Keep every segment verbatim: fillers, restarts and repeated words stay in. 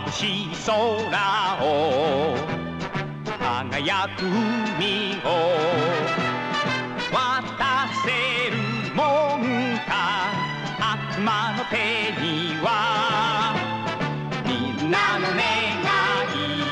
しい空を輝く海を渡せるもんか悪魔の手にはみんなの願い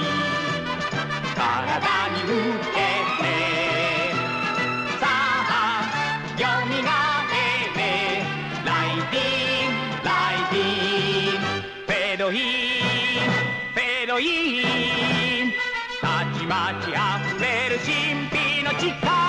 体に向けてさあよみがえれライディンライディンフェードインフェードインたちまちあふれる神秘の力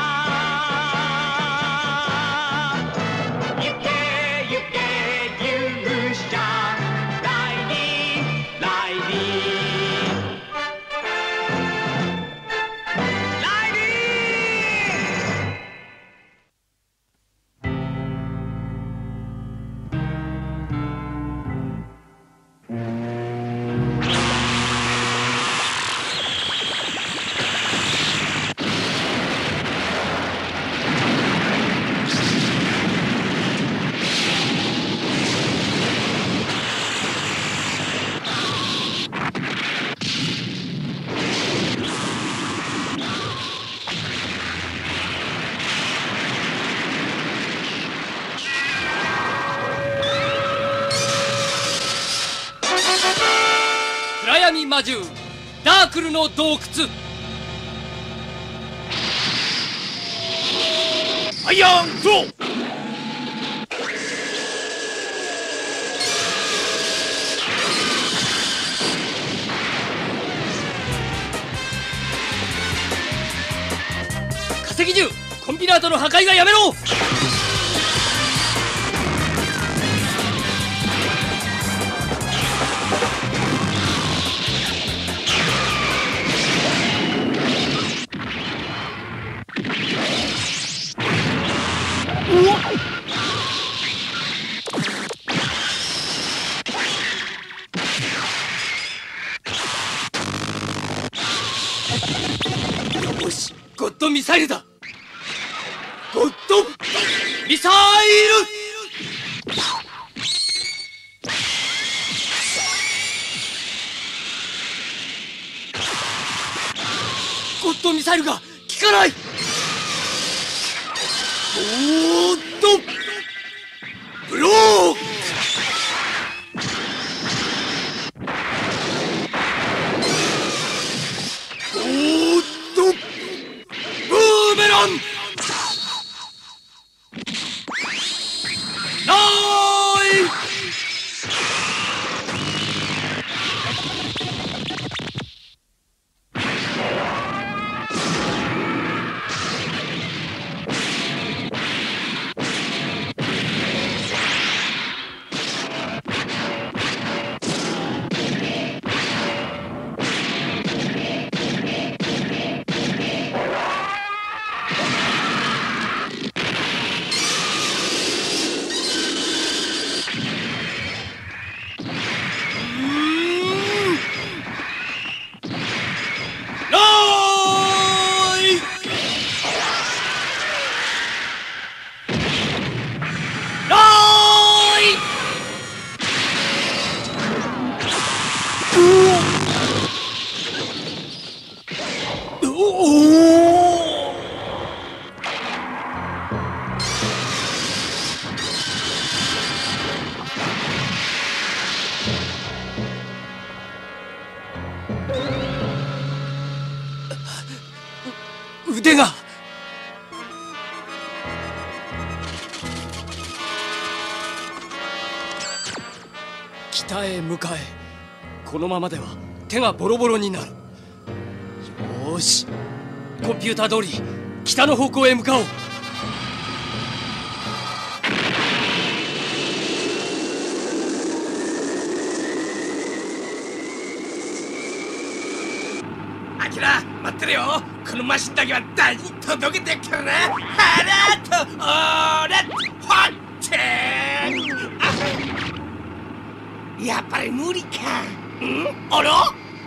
魔獣ダークルの洞窟アイアンフロー化石獣コンビナートの破壊はやめろよしゴッドミサイルだゴッドミサイルゴッドミサイルが効かないゴッドブロークゴッドブーメランナイフ腕が北へ向かえこのままでは手がボロボロになるよーしコンピューター通り北の方向へ向かおうアキラ待ってるよこのマシンだけは大に届けてやっからなハラとオーラホッチェやっぱり無理かんあら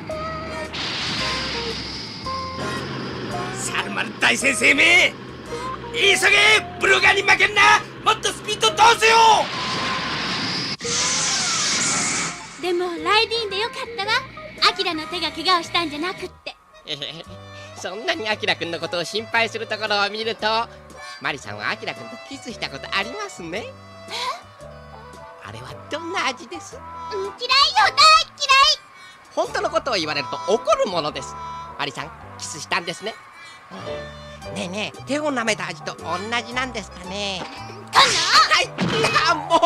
サルマル大先生め急げブルガーに負けんなもっとスピード通せよでもライディーンでよかったわ。アキラの手が怪我をしたんじゃなくって。 そんなにアキラくんのことを心配するところを見ると、マリさんはアキラくんとキスしたことありますね。あれはどんな味です？ うん、嫌いよ、大嫌い。 本当のことを言われると怒るものです。マリさん、キスしたんですね。ねえねえ、手を舐めた味と同じなんですかね。 かな？ はい、あ、もう。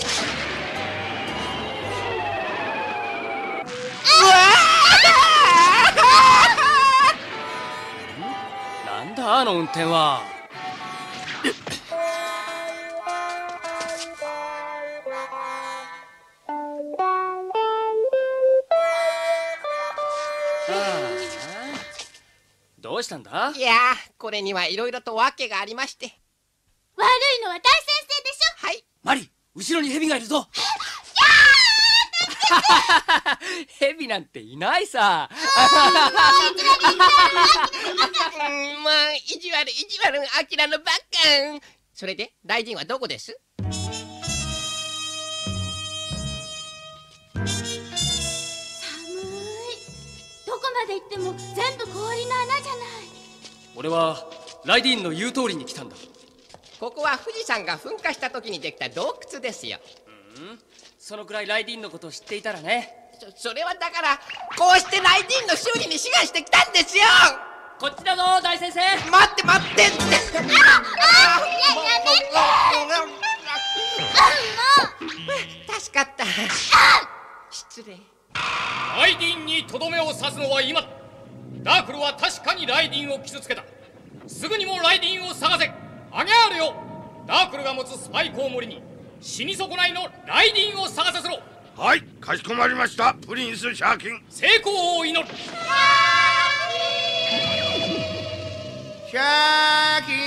うわー！なんだあの運転は。どうしたんだ？ いやー、これにはいろいろと訳がありまして。 悪いのは大先生でしょ。 はい。 マリ、後ろにヘビがいるぞ。ヘビなんていないさ。 うん、まあ、意地悪、意地悪、アキラのバカ。それで、ライディンはどこです？ 寒い。どこまで行っても全部氷の穴じゃない。 俺はライディーンの言う通りに来たんだ。 ここは富士山が噴火した時にできた洞窟ですよ。 うん、そのくらいライディーンのことを知っていたらね。 そ, それはだからこうしてライディーンの修理に志願してきたんですよ。 こっちだぞ大先生。 待って待ってって。ああ、いや、やめて。助かった。失礼。 ライディーンにとどめを刺すのは今だ。ダークルは確かにライディーンを傷つけた。すぐにもライディーンを探せ。アギャールよ、ダークルが持つスパイコウモリに死に損ないのライディーンを探させろ。 はい、かしこまりました。プリンスシャーキン。 成功を祈る。 シャーキン。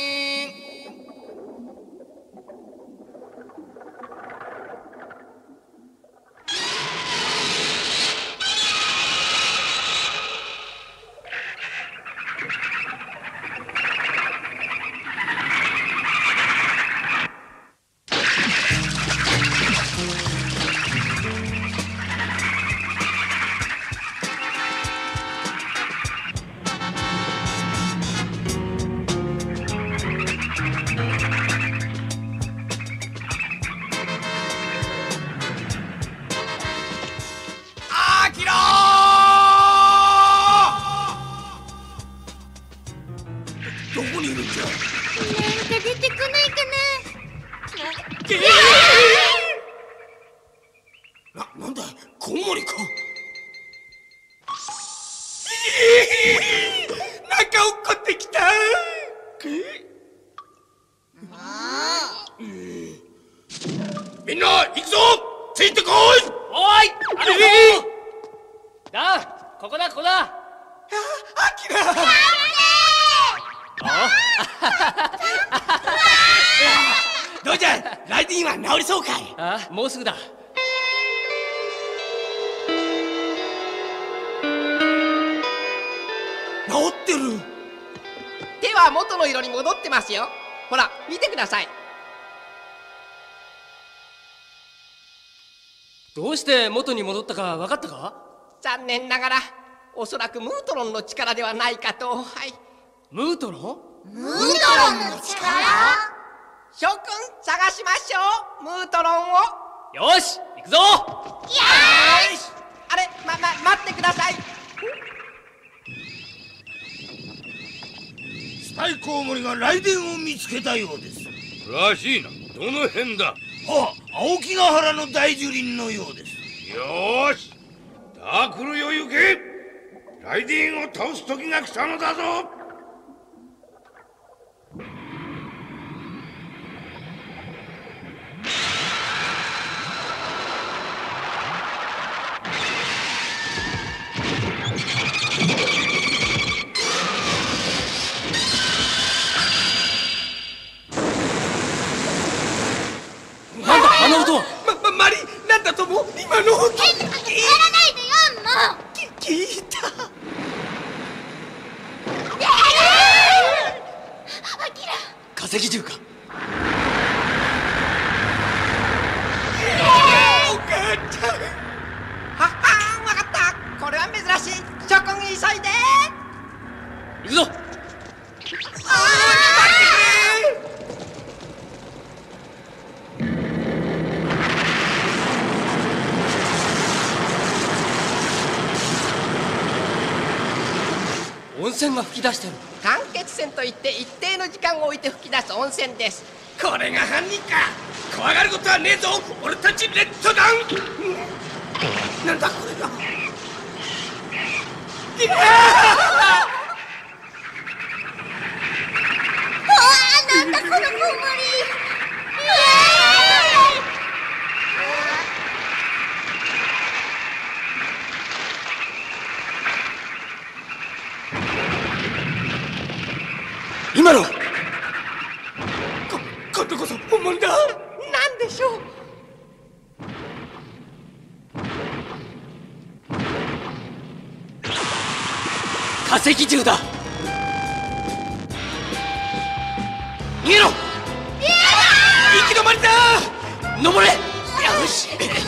どこにいるんじゃ。なんか出てこないかな。な、なんだコウモリか。なんか落っこってきた。 みんな行くぞ。ついてこい。 おい、あれだ。だ、ここだここだ。あ、アキラ。どうじゃ、ライディーンは治りそうかい。ああ、もうすぐだ。治ってる。 手は元の色に戻ってますよ。ほら見てください。 どうして元に戻ったか分かったか。 残念ながらおそらくムートロンの力ではないかと。はい。 ムートロン？ ムートロンの力？ 諸君探しましょう、ムートロンを。 よし、行くぞ。 よし。 あれ、ま、ま、待ってください。 スパイコウモリがライデンを見つけたようです。らしいな。どの辺だ。はあ、青木ヶ原の大樹林のようです。よーし、ダークルよ行け。ライデンを倒す時が来たのだぞ。 あの音は。ま、ま、マリ、なんだと思う今の音。 変なことやらないでよ、もう。 き、聞いた。 アキラ。 化石銃か。お母ちゃん。 泉が噴き出してる。 間欠泉といって一定の時間を置いて噴き出す温泉です。 これが犯人か。怖がることはねえぞ、俺たちレッドダウン。なんだこれが。 なんだこのコウモリ。 今のこ今度こそ本物だ。 なんでしょう。 化石銃だ。逃げろ。行き止まりだ。登れ。よし。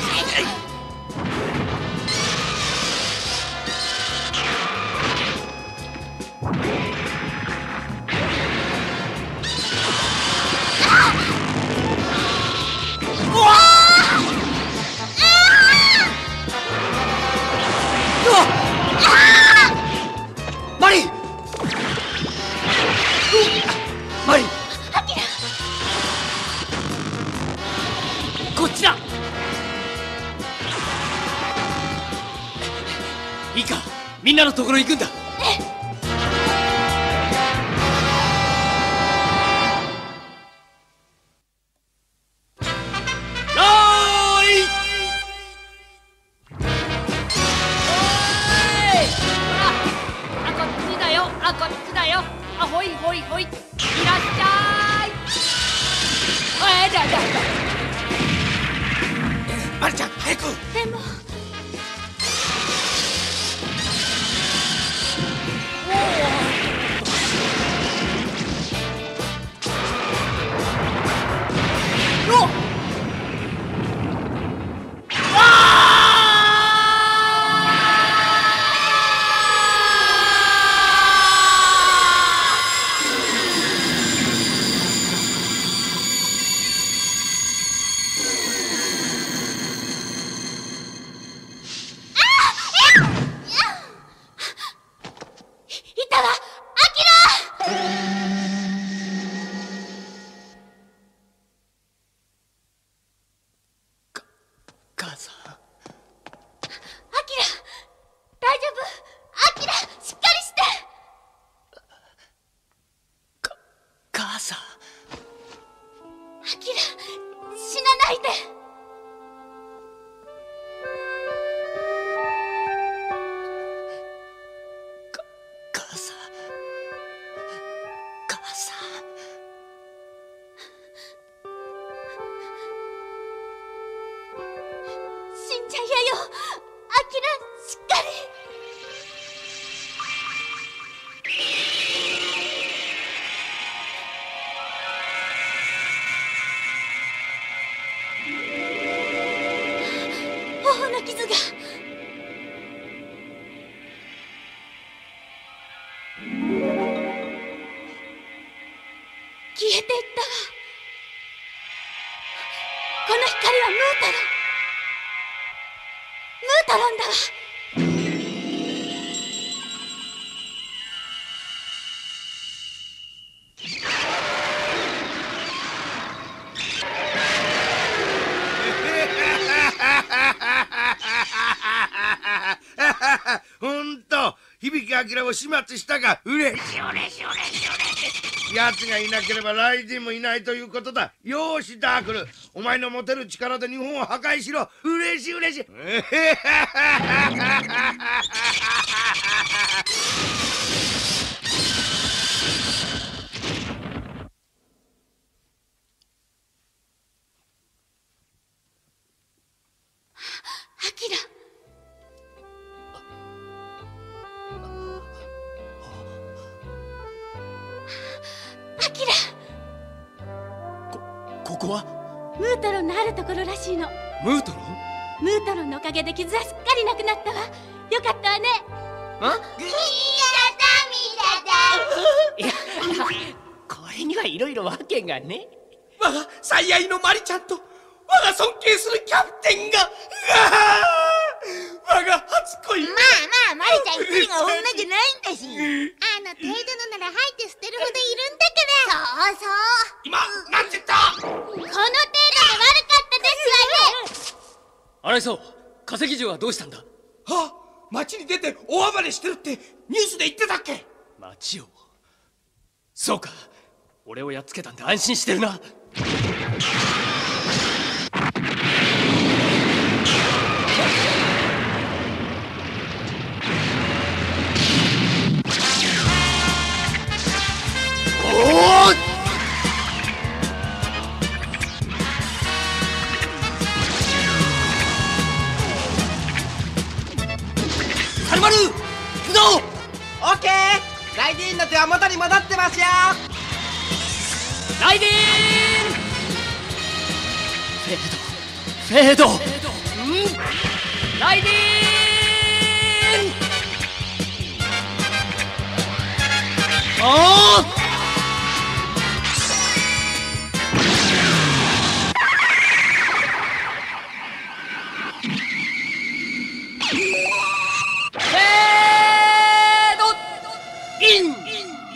マリー、マリー、こっちだ。いいか、みんなのところ行くんだ。マリちゃん、早く。 でもを始末したが嬉しい嬉しい嬉しい嬉しい。奴がいなければライディンもいないということだ。よーしダークル、お前の持てる力で日本を破壊しろ。嬉しい嬉しい。 アキラ、アキラ、 こここはムートロンのあるところらしいの。 ムートロン？ ムートロンのおかげで傷はすっかりなくなったわ。よかったわね。 あ？ ミラダミラいダ。 や、これにはいろいろ訳がね。 我が最愛のマリちゃんと我が尊敬するキャプテンが、我がが初恋。 まあまあ、マリちゃん一人が女じゃないんだし。あの程度のなら吐いて捨てるほどいるんだから。そうそう。 今なんて言った？ この程度で悪かったですわね。 荒磯、化石獣はどうしたんだ？ はあ、町に出て大暴れしてるってニュースで言ってたっけ？ 町を。そうか、俺をやっつけたんで安心してるな。おお！サルマル、行くぞ！ オッケー。ライディーンの手は元に戻ってますよ。 ライディーン！フェード、フェード、うん、ライディーン！ああ！フェードイン！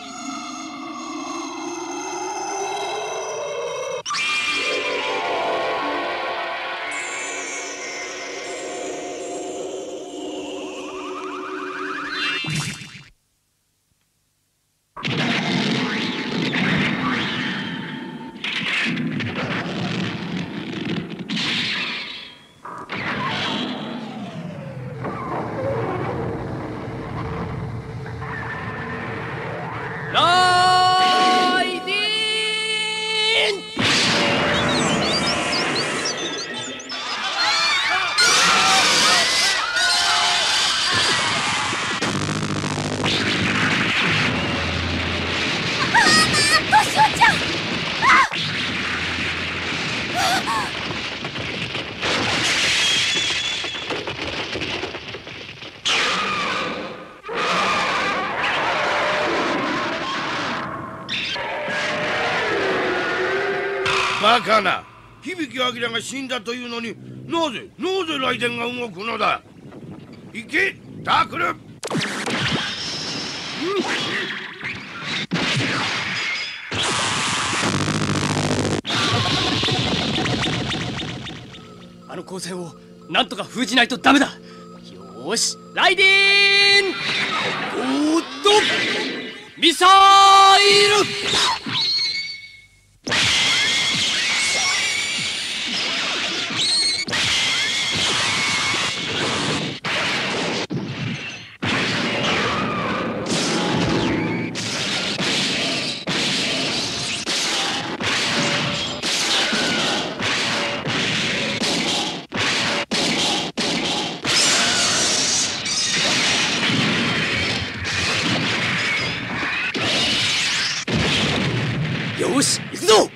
ライディーン！ トシオちゃん！ バカな。響明が死んだというのになぜなぜ雷電が動くのだ。行けダークル。うん、 あの光線をなんとか封じないとダメだ。よーし、ライディーン！ゴーッとミサイル！よし、行くぞ！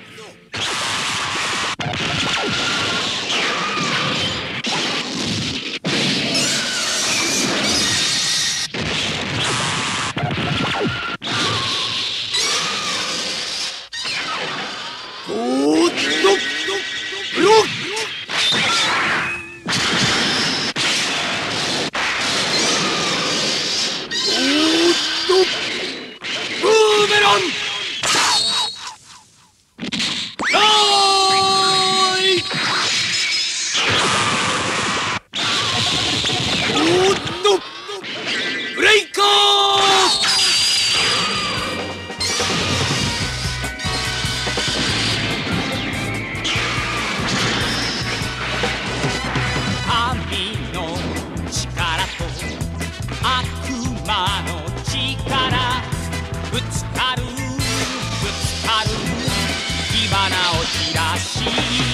ゴーッとブロック！ゴーッとブーメラン！ブレイカー！ 神の力と悪魔の力ぶつかるぶつかる火花を散らし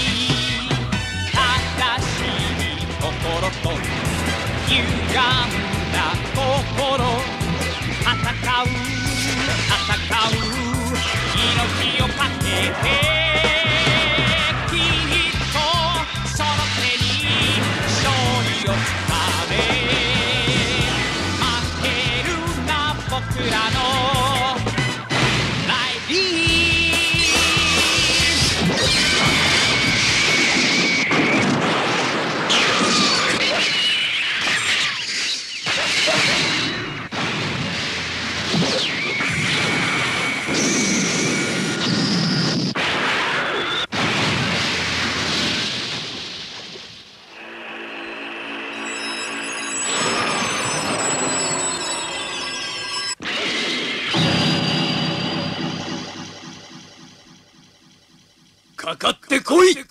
正しい心と歪んだ心戦う戦う命をかけてきっとその手に勝利をつかめ負けるな僕らのライディーン！ かってこい。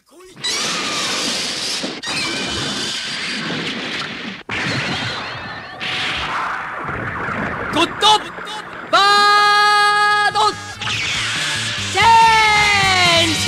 ゴッドバードチェンジ。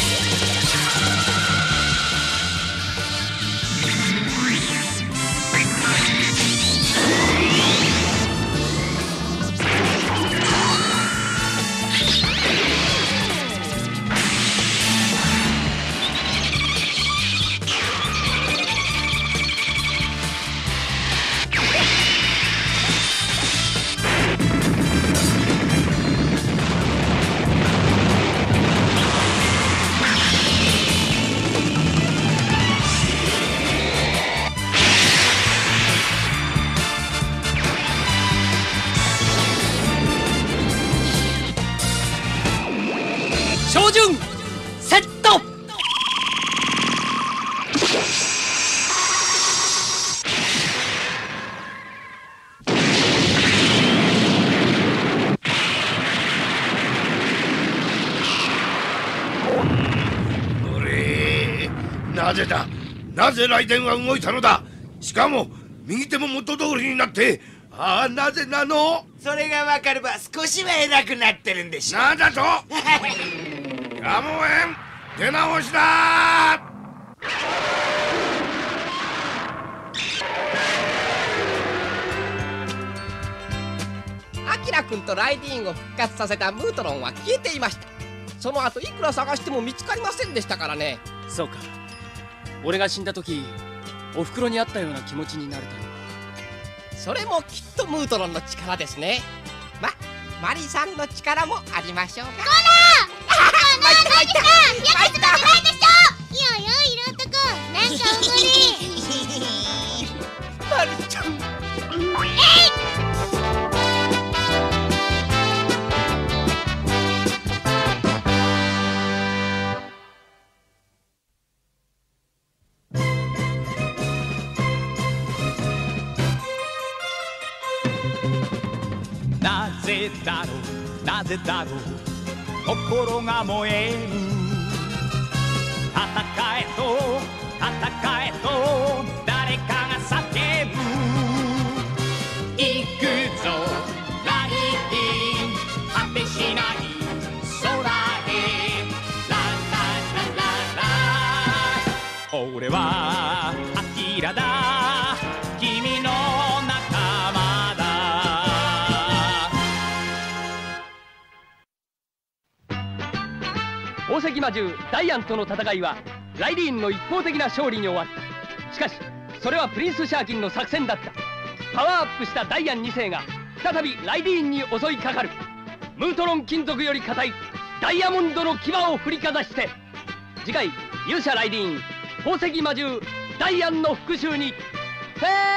照準セット。 おれ、なぜだ、なぜ雷電は動いたのだ。しかも右手も元通りになって、ああ、なぜなの。 それが分かれば少しは偉くなってるんでしょ。 なんだとやむをえん、出直しだ。 アキラ君とライディーンを復活させたムートロンは消えていました。その後いくら探しても見つかりませんでしたからね。 そうか、俺が死んだ時おふくろにあったような気持ちになれたのは。 それもきっとムートロンの力ですね。ま、マリさんの力もありましょうか。 こらこの何かやけつかないでしょ。いやいや、いろんとこなんかおごり。 マリちゃん、 えい。 なぜだろう、なぜだろう、心が燃える。戦えと戦えと誰かが叫ぶ。行くぞライディン、果てしない空へ。ラララララ、俺はアキラだ、君の仲間だ。 宝石魔獣ダイアンとの戦いはライディーンの一方的な勝利に終わった。しかしそれはプリンスシャーキンの作戦だった。パワーアップしたダイアンに世が再びライディーンに襲いかかる。ムートロン金属より硬いダイヤモンドの牙を振りかざして、次回勇者ライディーン宝石魔獣ダイアンの復讐にフェー